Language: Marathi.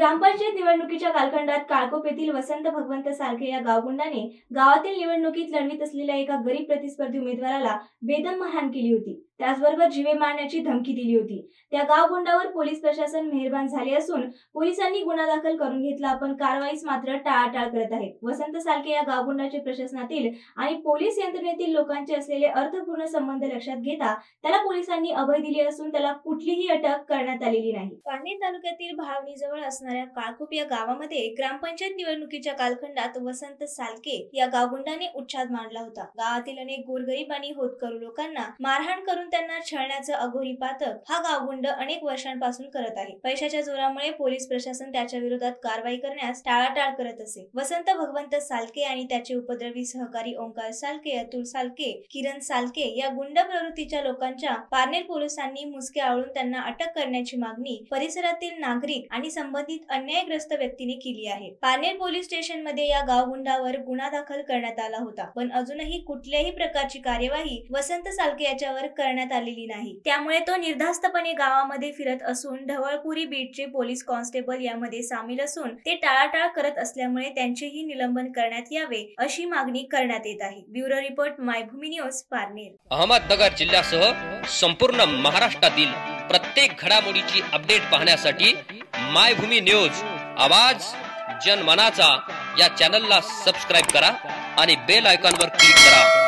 ग्रामपंचायत निवडणुकीच्या कालखंडात काळकोप येथील वसंत भगवंत साळके या गावगुंडाने गावातील निवडणुकीत लढवीत असलेल्या एका गरीब प्रतिस्पर्धी उमेदवाराला बेदम मारहाण केली होती। त्याचबरोबर जीवे मारण्याची धमकी दिली होती। त्या गावगुंडावर पोलीस प्रशासन मेहरबान झाले असून पोलिसांनी गुन्हा दाखल करून घेतला, पण कारवाईस मात्र टाळाटाळ करत आहेत। वसंत साळके या गावगुंडाचे प्रशासनातील आणि पोलीस यंत्रणेतील लोकांचे असलेले अर्थपूर्ण संबंध लक्षात घेता त्याला पोलिसांनी अभय दिले असून त्याला कुठलीही अटक करण्यात आलेली नाही। पारनेर तालुक्यातील भाळवणीजवळ असणाऱ्या काळकोप या गावामध्ये ग्रामपंचायत निवडणुकीच्या कालखंडात वसंत साळके या गावगुंडाने उच्छाद मांडला होता। गावातील अनेक गोरगरीब आणि होतकरू लोकांना मारहाण करून त्यांना छळण्याचं अघोरी पातक हा गावगुंड अनेक वर्षांपासून करत आहे। पैशाच्या जोरामुळे पोलीस प्रशासन त्याच्या विरोधात कारवाई करण्यास टाळाटाळ करत असे। वसंत भगवंत साळके आणि त्याचे उपद्रवी सहकारी ओंकार साळके, अतुल साळके, किरण साळके या गुंड प्रवृत्तीच्या लोकांच्या पारनेर पोलिसांनी मुसके आवळून त्यांना अटक करण्याची मागणी परिसरातील नागरिक आणि संबंधित अन्यायग्रस्त व्यक्तीने केली आहे। पारनेर पोलीस स्टेशन मध्ये या गावगुंडावर गुन्हा दाखल करण्यात आला होता, पण अजूनही कुठल्याही प्रकारची कार्यवाही वसंत साळके याच्यावर करण्यात आलेली नाही। त्यामुळे तो निर्धास्तपणे गावामध्ये फिरत असून ढवळपुरी बीटचे पोलीस कॉन्स्टेबल यामध्ये सामील असून ते टाळाटाळ करत असल्यामुळे त्यांचेही निलंबन करण्यात यावे अशी मागणी करण्यात येत आहे। Bureau report, Maybhumi news, Parner. Ahmednagar जिल्ह्यासह संपूर्ण महाराष्ट्रातील प्रत्येक घडामोडीची अपडेट पाहण्यासाठी मायभूमी न्यूज आवाज जनमनाचा या चॅनलला सबस्क्राइब करा आणि बेल आयकॉनवर क्लिक करा।